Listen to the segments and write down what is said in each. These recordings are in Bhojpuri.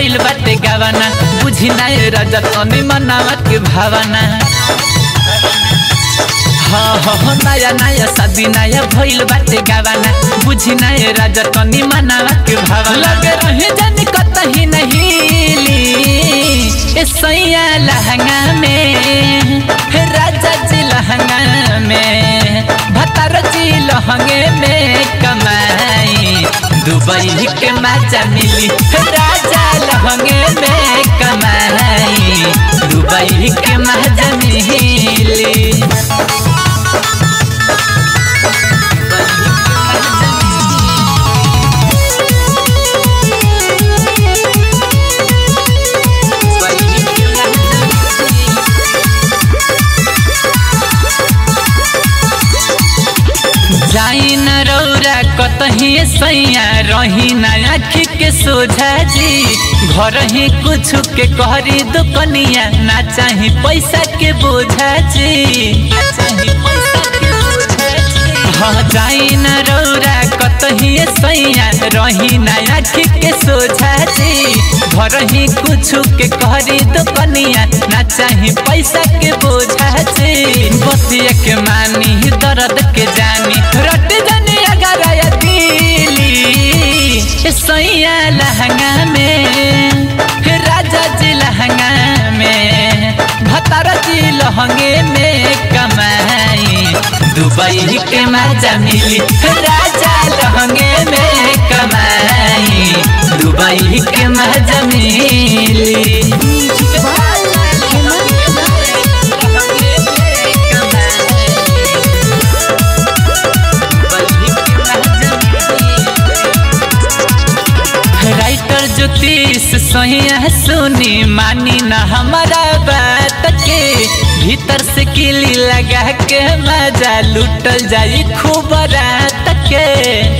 भइल बाटे गावाना बुझी नाय राजा तनी मनावा के भावना। हाँ नया नया शादी नया भइल बाटे गावाना बुझी नाय राजा तनी मनावा के भावना। लगे रहे जन कतही नहीं ली सैया लहंगा में राजा जी लहंगा में भतार जी लहंगे में कमाई दुबई के मजा मिली राजा लहंगे में कमाई दुबई के मजा मिली। जाई न रौरा कतही सैया रही न आँखी के सोझा जी घर ही कुछ के कहरी दुकनिया ना चाही पैसा के बोझा जी। हाँ जाई न रौरा कतही सैया रही न आँखी के सोझा जी घर ही कुछ के कहरी दुकनिया ना चाही पैसा के बोझा जी। बतिया के मानी दर्द के जानी रट जानी अगर दिली सैया लहंगा में राजा जी लहंगा में भतार जी लहंगे में कमाई दुबई के मजा मिली राजा लहंगे में कमाई दुबई के मजा मिली। राइटर ज्योतिष सैया सुनी मानी न हमारा बात के भीतर से किली लगा के मजा लुटल जाई खूब रात के।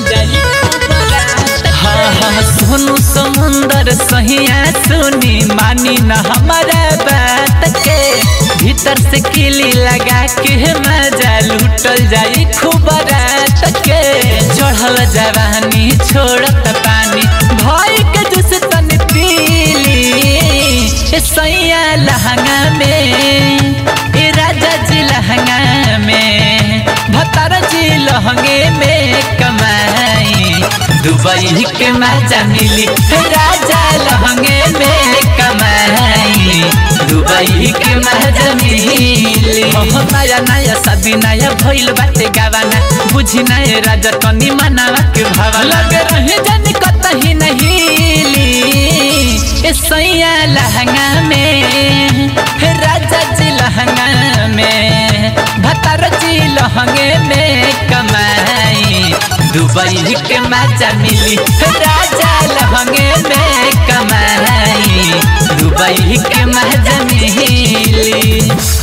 हाँ सोनू समुंदर सैया सुनी मानी न हमारा बात के भीतर से किली लगा के मजा लुटल जाई खूब रात के। चढ़ल जवानी छोड़त पानी भाई के जुस तन पीली सैया लहंगा में राजा जी लहंगा में भतार जी लहंगे में कमाई दुबई के मजा मिली राजा लहंगे में कमाई दुबई के मजा मिली। नया नया शादी नया भइल बाटे गावाना बुझी नाय राजा तनी मनावा के भावना। लगे रहे जन कतही नहीं ली सैया लहंगा में राजा जी लहंगा में भतार जी लहंगे में कमाई दुबई के मजा मिली राजा लहंगे में कमाई दुबई के मजा मिली।